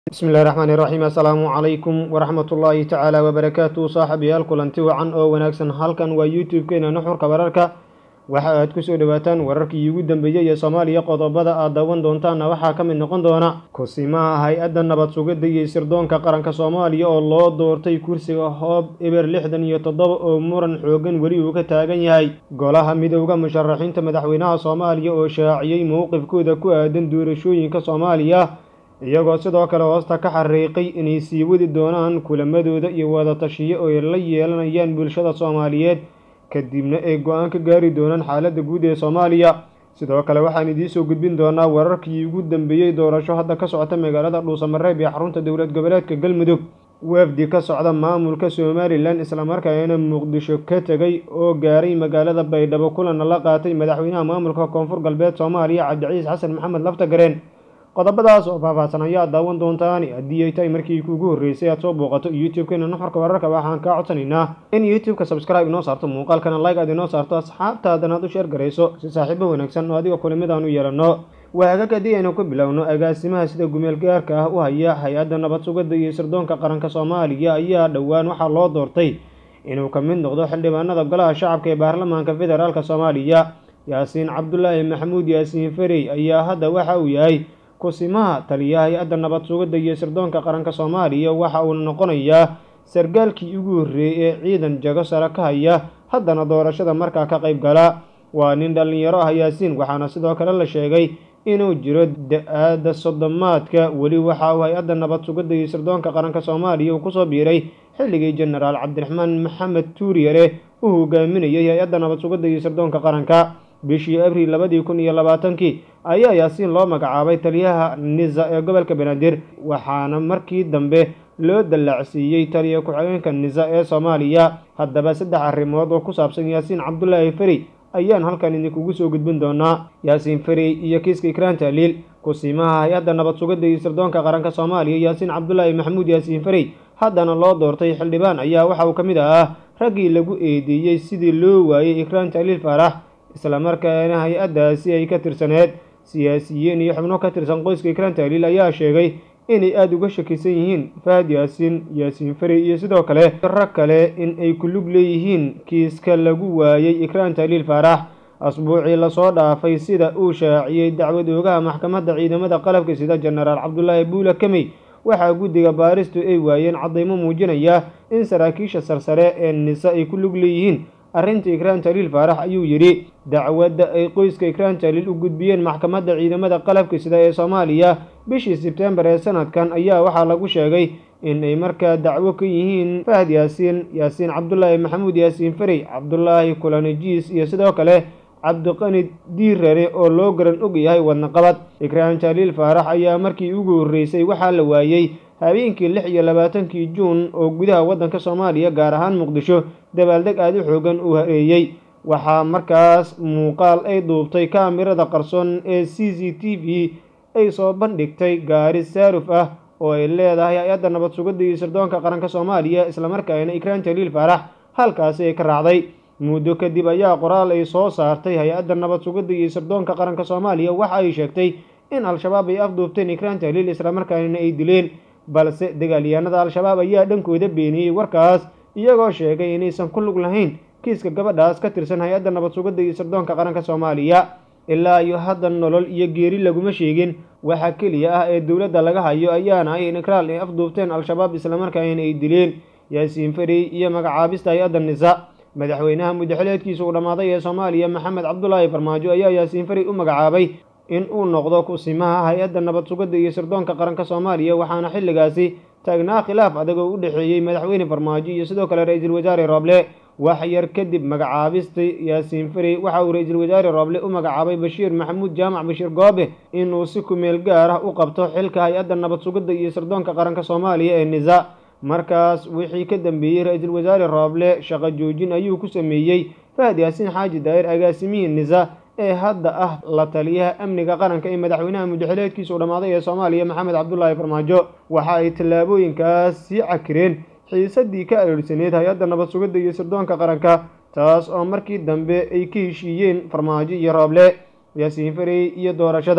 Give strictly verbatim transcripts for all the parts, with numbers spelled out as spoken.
بسم الله الرحمن الرحيم. السلام عليكم ورحمة الله تعالى وبركاته. صاحبي الكلانتي وعن أو وناكسن halkan waa YouTube keena nuxurka wararka waxa aad ku soo dhawaataan wararkii ugu dambeeyay ee Soomaaliya qodobada aad daawan doontaan waxa ka mid noqon doona kusimaha hay'adda nabad sugidda iyo sirdoonka qaranka Soomaaliya oo loo doortay kursiga hoob eber lixdan iyo toddoba oo muran xoogan wali uu ka taagan yahay golaha midowga musharaxiinta madaxweynaha Soomaaliya oo shaaciyay mowqifkooda ku aadan doorashooyinka Soomaaliya iyagoo sidoo kale hoosta ka xariiqay inay sii wadi doonaan kulamadooda iyo wada tashiyo oo ay la yeelanayaan bulshada Soomaaliyeed kadibna ay go'aan ka gaari doonaan xaaladda guud ee Soomaaliya. sidoo kale waxaan idin soo gudbin doonaa wararkii ugu dambeeyay doorasho hadda ka socota magaalada Dhuusamareeb ee xarunta dowlad goboleedka Galmudug. wafdi ka socda maamulka Somaliland isla markaana Muqdisho ka tagay oo gaaray magaalada Baydhabo kulana la qaatay madaxweynaha maamulka Koonfur Galbeed Soomaaliya Cabdi Xasan Maxamed Laftagareen. qodobadaas oo faahfaahsan ayaa daawan doontaan haddii ay tahay markii kuugu horreysay aad soo booqato YouTube-keena nuxurka wararka waxaan kaa codsanaynaa in YouTube-ka subscribe inoo saarto muuqaalkana like aad inoo saarto asxaabtaadana aad u share garayso si saaxiibo wanaagsan oo adiga kulamidaan u yeelano. waagaga haddii aynu ku bilowno agaasimaha sida gumeel gaarka ah u haya hay-adda nabad sugidda iyo sirdoonka qaranka Soomaaliya ayaa dhowaan waxaa loo doortay inuu ka mid noqdo xildhibaanada golaha shacabka ee baarlamaanka federaalka Soomaaliya. Yaasiin Cabdullaahi Maxamuud Yaasiin Farey ayaa hadda waxa uu yahay kusimaha taliyaha hay'adda nabad sugidda iyo sirdoonka qaranka Soomaaliya waxa uu noqonayaa sargaalkii ugu horreeyay ee ciidan jago sare ka haya haddana doorashada markaa ka qayb gala. waa nin dhalinyaro ah Yaasiin waxaana sidoo kale la sheegay inuu jiro da'ada soddomaadka weli waxa uu hay'adda nabad sugidda iyo sirdoonka qaranka Soomaaliya uu ku soo biiray xilligii Generaal Cabdiraxmaan Maxamed Tuuriyare uu hogaaminayay hay'adda nabad sugidda iyo sirdoonka qaranka. bishii Abriil labadi kun iyo labaatankii ayaa Yaasiin loo magacaabay taliyaha Nisa ee gobolka Banaadir waxaana markii dambe loo dallacsiiyay taliya ku-xigeenka Nisa ee Soomaaliya. haddaba saddex arrimood oo ku saabsan Yaasiin Cabdullaahi Farey ayaan halkan idinkugu soo gudbin doonaa. Yaasiin Farey iyo kiiska Ikraan Tahliil. kusimaha hay'adda nabad sugidda iyo sirdoonka qaranka Soomaaliya Yaasiin Cabdullaahi Maxamuud Yaasiin Farey haddana loo doortay xildhibaan ayaa waxa uu ka mid ahaa raggii lagu eedeeyay sidii loo waayay Ikraan Tahliil Faarax isla markaana hay-addaasi ay ka tirsaneed. siyaasiyiin iyo xubno ka tirsan qoyska Ikraan Tahliil ayaa sheegay inay aad uga shakisan yihiin Fahad Yaasiin Yaasiin Farey iyo sidoo kale rag kale in ay ku lug leeyihiin kiiska lagu waayay Ikraan Tahliil Faarax. asbuucii la soo dhaafay sida uu shaaciyay dacwad oogaha maxkamadda ciidamada qalabka sida Generaal Cabdullaahi Buule Kamey waxaa guddiga baaristu ay waayeen cadeymo muujinaya in saraakiisha sarsare ee Nisa ay ku lug leeyihiin arrinta Ikraan Tahliil Faarax ayuu yidhi. dacwadda ay qoyska Ikraan Tahliil u gudbiyeen maxkamadda ciidamada qalabka sida ee Soomaaliya bishii Sebtembar ee sanadkan ayaa waxaa lagu sheegay in ay markaa dacwo ka yihiin Fahad Yaasiin Yaasiin Cabdullaahi Maxamuud Yaasiin Farey Cabdullaahi Kulanajiis iyo sidoo kale Cabdiqani Diirare oo loo garan og yahay wadna qabad. Ikraan Tahliil Faarax ayaa markii ugu horreysay waxaa la waayay habeenkii lix iyo labaatankii Juun oo gudaha waddanka Soomaaliya gaar ahaan Muqdisho dabaaldeg aad u xoogan uu hareeyay. waxaa markaas muuqaal ay duubtay kaamirada qarsoon ee C C T V ay soo bandhigtay gaari saaruf ah oo ay leedahay hay'adda nabad sugidda iyo sirdoonka qaranka Soomaaliya isla markaana Ikraan Tahliil Faarax halkaasi ay ka raacday. muddo kadib ayaa qoraal ay soo saartay hay'adda nabad sugidda iyo sirdoonka qaranka Soomaaliya waxa ay sheegtay in al-shabaab ay afduubteen Ikraan Tahliil isla markaana ay dileen, balse dagaalyahanada al-shabaab ayaa dhankooda beeniyay warkaas iyagoo sheegay inaysan ku lug lahayn kiiska gabadhaas ka tirsan hay'adda nabad sugidda iyo sirdoonka qaranka Soomaaliya. ilaa iyo hadda nolol iyo geeri laguma sheegin. waxa kaliya ah ee dowladda laga hayo ayaana ay Ikraan ay afduubteen al-shabaab isla markaana ay dileen. Yaasiin Farey iyo magacaabista hay'adda Nisa. madaxweynaha muddaxileedkiisa uu dhamaaday ee Soomaaliya Maxamed Cabdullaahi Farmaajo ayaa Yaasiin Farey u magacaabay in uu noqdo kusimaha hay'adda nabad sugidda iyo sirdoonka qaranka Soomaaliya waxaana xilligaasi taagnaa khilaaf adag oo u dhaxeeyay madaxweyne Farmaajo iyo sidoo kale ra'iisul wasaare Roble. wax yar kadib magacaabista Yaasiin Farey waxa uu ra'iisul wasaare Roble u magacaabay Bashiir Maxamuud Jaamac Bashiir Goobe inuu si ku meel gaar ah u qabto xilka hay'adda nabad sugidda iyo sirdoonka qaranka Soomaaliya ee Nisa. markaas wixii ka dambeeyay ra'iisul wasaare Roble shaqo joojin ayuu ku sameeyay Fahad Yaasiin Xaaji Daahir agaasimihii Nisa ee hadda ah la taliyaha amniga qaranka ee madaxweynaha muddaxileedkiisa u dhamaaday ee Soomaaliya Maxamed Cabdullaahi Farmaajo. waxa ay tallaabooyinkaas sii cakireen xiisadii ka aroorsaneed hay'adda nabad sugidda iyo sirdoonka qaranka taas oo markii dambe ay ka heshiiyeen Farmaajo iyo Roble. Yaasiin Farey iyo doorashada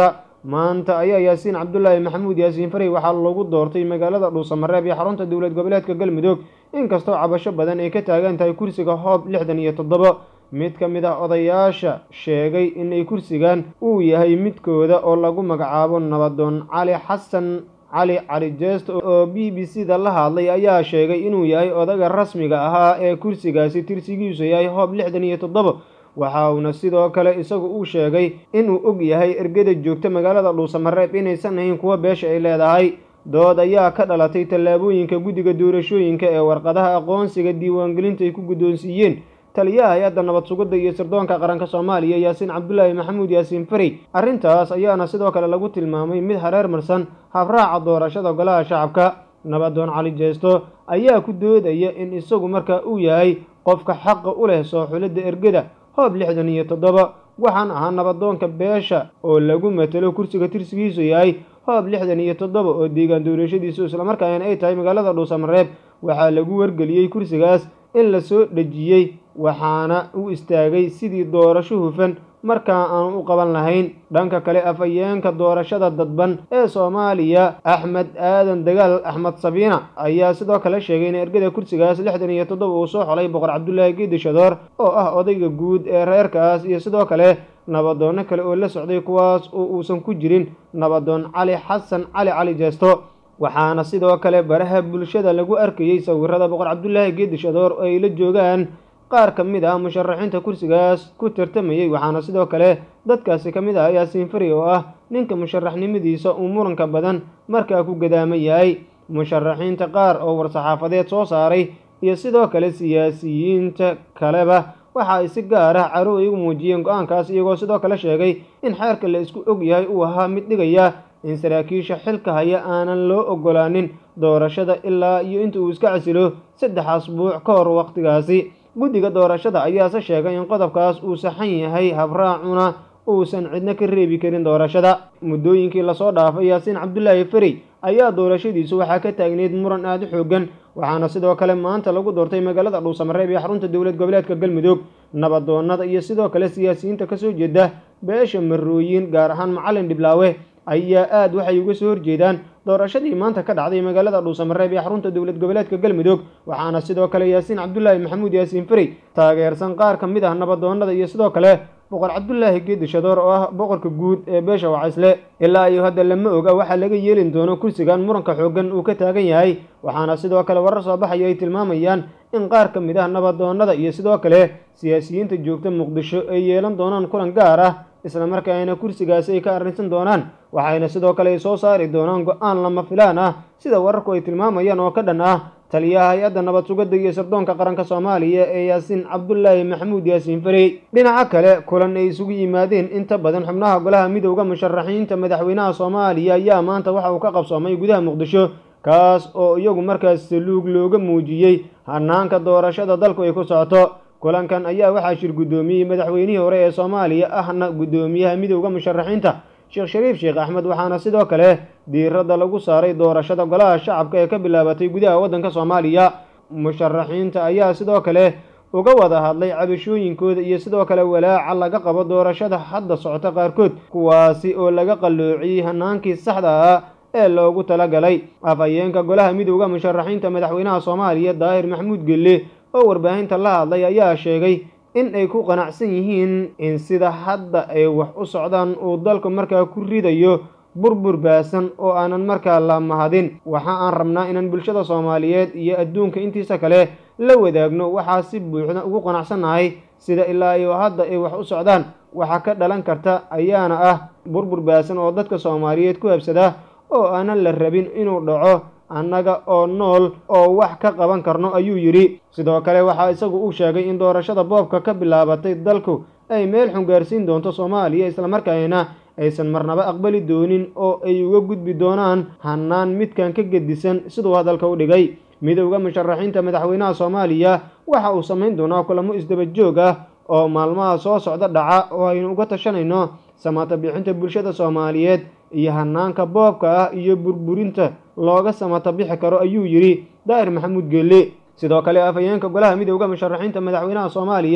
maanta ayaa yaasiin cabdullaahi maxamuud yaasiin farey waxaa lagu doortay magaalada dhuusamareeb iyo xarunta dowlad goboleedka galmudug inkastoo cabasho badan ay ka taagan tahay kursiga hoob lixdan iyo toddoba mid ka mid ah odayaasha sheegay inay kursigan uu yahay midkooda oo lagu magacaabo nabadoon cali xasan cali cali jeesto oo b b c da la hadlay ayaa sheegay inuu yahay odaga rasmiga ahaa ee kursigaasi tirsigiisu yahay hoob lixdan iyo toddoba waxa uuna sidoo kale isagu uu sheegay inuu og yahay ergada joogta magaalada dhuusamareeb inaysan ahayn kuwa beesha ay leedahay dood ayaa ka dhalatay tallaabooyinka guddiga doorashooyinka ee warqadaha aqoonsiga diiwaangelinta ay ku guddoonsiiyeen taliyaha hay-adda nabad sugidda iyo sirdoonka qaranka soomaaliya yaasiin cabdullaahi maxamuud yaasiin farey arrintaas ayaana sidoo kale lagu tilmaamay mid hareer marsan habraaca doorashada golaha shacabka nabadoon cali jeesto ayaa ku doodaya in isagu markaa uu yahay qofka xaqa u leh soo xulidda ergada hoob lixdan iyo toddoba waxaan ahaa nabadoonka beesha oo lagu matalo kursiga tirsigiisu yahay hoob lixdan iyo toddoba oo deegaan doorashadiisu islamarkaana ay tahay magaalada dhuusamareeb waxaa lagu wargeliyey kursigaas in la soo dhejiyey waxaana u istaagay sidii doorasho hufan markaa aanu u qaban lahayn dhanka kale afhayeenka doorashada dadban ee soomaaliya axmed aadan dagaal axmed sabiina ayaa sidoo kale sheegay in ergada kursigaas lixdan iyo toddoba uu soo xolay boqor cabdullaahi geedi shadoor oo ah odayga guud ee reerkaas iyo sidoo kale nabadoono kale oo la socday kuwaas oo uusan ku jirin nabadoon cali xasan cali cali jeesto waxaana sidoo kale baraha bulshada lagu arkayey sawirada boqor cabdullaahi geedi shadoor oo ay la joogaan qaar ka mid ah musharaxiinta kursigaas ku tartamayey waxaana sidoo kale dadkaasi ka mid ah yaasiin farey oo ah ninka musharaxnimadiisa uu muranka badan markaa ku gadaama yahay musharaxiinta qaar oo war-saxaafadeed soo saaray iyo sidoo kale siyaasiyiinta kaleba waxa ay si gaar ah caro igu muujiyeen go-aankaas iyagoo sidoo kale sheegay in xeerka la isku og yahay uu ahaa mid dhigaya in saraakiisha xilka haya aanan loo ogolaanin doorashada ilaa iyo inta uu iska casilo saddex asbuuc ka hor waqtigaasi guddiga doorashada ayaase sheegay in qodobkaas uu saxan yahay habraacuna uusan cidna ka reebi karin doorashada muddooyinkii lasoo dhaafay yaasiin cabdullaahi farey ayaa doorashadiisu waxaa ka taagneyd muran aada u xoogan waxaana sidoo kale maanta lagu doortay magaalada dhuusamareeb iyo xarunta dowlad goboleedka galmudug nabadoonada iyo sidoo kale siyaasiyiinta kasoo jeeda beesha marooyin gaar ahaan macalin dhiblaawe ayaa aad waxay uga soo horjeedaan doorashadii maanta ka dhacday magaalada dhuusamareeb iyo xarunta dowlad goboleedka galmudug waxaana sidoo kale yaasiin cabdullaahi maxamuud yaasiin farey taageersan qaar ka mid ah nabadoonada iyo sidoo kale boqor cabdullaahi geedi shadoor oo ah boqorka guud ee beesha waceysle ilaa iyo hadda lama oga waxaa laga yeelin doono kursigan muranka xoogan uu ka taagan yahay waxaana sidoo kale warar soo baxaya ay tilmaamayaan in qaar ka mid ah nabadoonada iyo sidoo kale siyaasiyiinta joogta muqdisho ay yeelan doonaan kulan gaar ah islamarkaana kursigaasi ay ka arrinsan doonaan waxayna sidoo kale ay soo saari doonaan go-aan lama filaan ah sida wararku ay tilmaamayaan oo ka dhan ah taliyaha hay-adda nabad sugidda iyo sirdoonka qaranka soomaaliya ee yaasiin cabdullaahi maxamuud yaasiin farey dhinaca kale kulan ay isugu yimaadeen inta badan xubnaha golaha midowda musharaxiinta madaxweynaha soomaaliya ayaa maanta waxa uu ka qabsoomay gudaha muqdisho kaas oo iyagu markaas saluug looga muujiyey hanaanka doorashada dalku ay ku socoto kulankan ayaa waxaa shir guddoomiyey madaxweynihii hore ee soomaaliya ahna guddoomiyaha midowda musharaxiinta sheekh shariif sheekh axmed waxaana sidoo kale diiradda lagu saaray doorashada golaha shacabka ee ka bilaabatay gudaha waddanka soomaaliya musharaxiinta ayaa sidoo kale uga wada hadlay cabashooyinkooda iyo sidoo kale walaaca laga qabo doorashada hadda socota qaarkood kuwaasi oo laga qalloociyey hanaankii saxda ah ee loogu talagalay afhayeenka golaha midowda musharaxiinta madaxweynaha soomaaliya daahir maxamuud gelle oo warbaahinta la hadlay ayaa sheegay in ay ku qanacsan yihiin in sida hadda ay wax u socdaan uu dalku markaa ku ridayo burbur baasan oo aanan markaa la mahadin waxa aan rabnaa inaan bulshada soomaaliyeed iyo adduunka intiisa kale la wadaagno waxaa si buuxda ugu qanacsannahay sida ilaa iyo hadda ay wax u socdaan waxa ka dhalan karta ayaana ah burbur baasan oo dadka soomaaliyeed ku habsada oo aanan la rabin inuu dhaco annaga oo nool oo wax ka qaban karno ayuu yidhi sidoo kale waxaa isagu uu sheegay in doorashada boobka ka bilaabatay dalku ay meel xun gaarsiin doonto soomaaliya islamarkaana aysan marnaba aqbali doonin oo ay uga gudbi doonaan hanaan midkan ka gedisan siduu hadalka u dhigay midowda musharaxiinta madaxweynaha soomaaliya waxa uu samayn doonaa kulamo isdaba joog ah oo maalmaha soo socda dhaca oo aynu uga tashanayno samata bixinta bulshada soomaaliyeed iyo hanaanka boobka ah iyo burburinta looga samata bixi karo ayuu yidhi daahir maxamuud gelle sidoo kale afhayeenka golaha midowda musharaxiinta madaxweynaha soomaaliya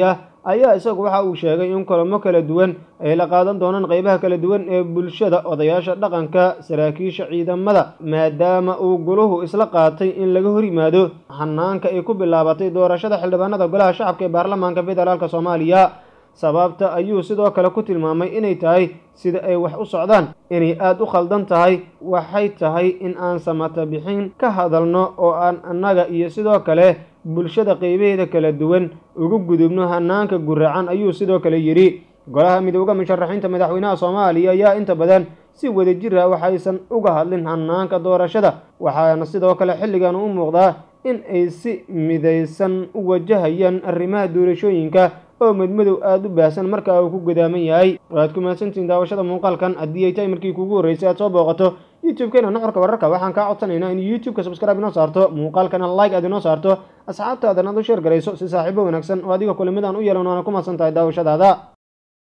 ayaa isagu waxa uu sheegay in kulamo kala duwan ay la qaadan doonaan qaybaha kala duwan ee bulshada odayaasha dhaqanka saraakiisha ciidamada maadaama uu goluhu isla qaatay in laga hor yimaado hanaanka ay ku bilaabatay doorashada xildhibaanada golaha shacabka ee baarlamaanka federaalka Soomaaliya sababta ayuu sidoo kale ku tilmaamay inay tahay sida ay wax u socdaan inay aad u khaldan tahay waxay tahay in aan samata bixin ka hadalno oo aan annaga iyo sidoo kale bulshada qaybaheeda kala duwan ugu gudubno hanaanka guracan ayuu sidoo kale yiri golaha midowga musharaxiinta madaxweynaha Soomaaliya ayaa inta badan si wadajir ah waxaysan uga hadlin hanaanka doorashada waxaana sidoo kale xilligan u muuqdaa in ay si midaysan u wajahayaan arrimaha doorashooyinka oo madmadow aad u baahsan marka uu ku godaaman yahay waad ku mahadsantiin daawashada muuqaalkan haddii ay tahay markii kugu horeysay aad soo booqato youtube-keena nuxurka wararka waxaan kaa codsanaynaa in youtube-ka subscribe inoo saarto muuqaalkana like aad inoo saarto asxaabtaadana aad u sheer garayso si saaxiibo wanaagsan oo adiga kulamidaan u yeelan waana ku mahadsan tahay daawashadaada